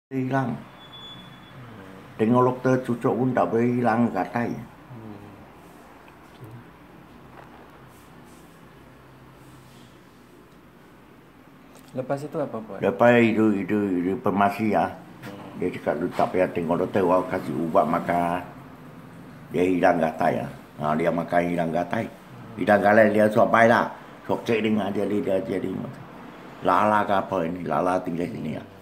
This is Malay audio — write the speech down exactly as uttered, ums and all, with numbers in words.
hilang. Tengok doktor cucuk pun tak boleh hilang gatai. Lepas itu apa buat? Lepas itu, itu, itu farmasi ya. Dia cakap tu tak payah tengok doktor, awak kasih ubat makan. Dia hilang gatai ya. Ha, dia makan hilang gatai. Hilang gatai dia suapai lah. Sok cek dengan dia, dia jadi lala ke apa ini, lala tinggal sini ya.